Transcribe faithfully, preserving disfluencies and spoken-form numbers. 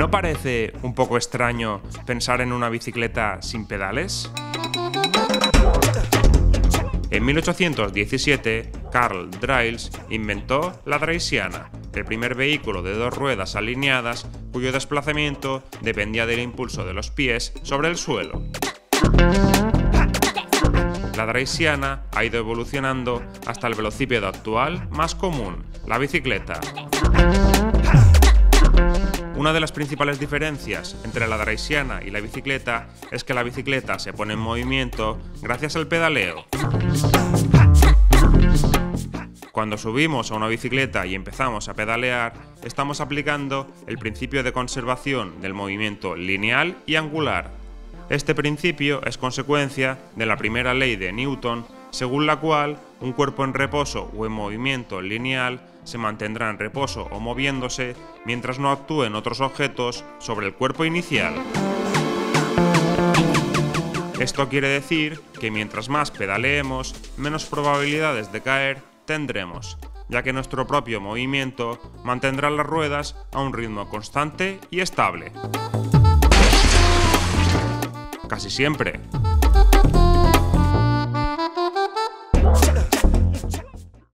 ¿No parece un poco extraño pensar en una bicicleta sin pedales? En mil ochocientos diecisiete, Carl Dreils inventó la Dreisiana, el primer vehículo de dos ruedas alineadas cuyo desplazamiento dependía del impulso de los pies sobre el suelo. La Dreisiana ha ido evolucionando hasta el velocípedo actual más común, la bicicleta. Una de las principales diferencias entre la Dreisiana y la bicicleta es que la bicicleta se pone en movimiento gracias al pedaleo. Cuando subimos a una bicicleta y empezamos a pedalear, estamos aplicando el principio de conservación del movimiento lineal y angular. Este principio es consecuencia de la primera ley de Newton, según la cual un cuerpo en reposo o en movimiento lineal se mantendrá en reposo o moviéndose mientras no actúen otros objetos sobre el cuerpo inicial. Esto quiere decir que mientras más pedaleemos, menos probabilidades de caer tendremos, ya que nuestro propio movimiento mantendrá las ruedas a un ritmo constante y estable. Casi siempre.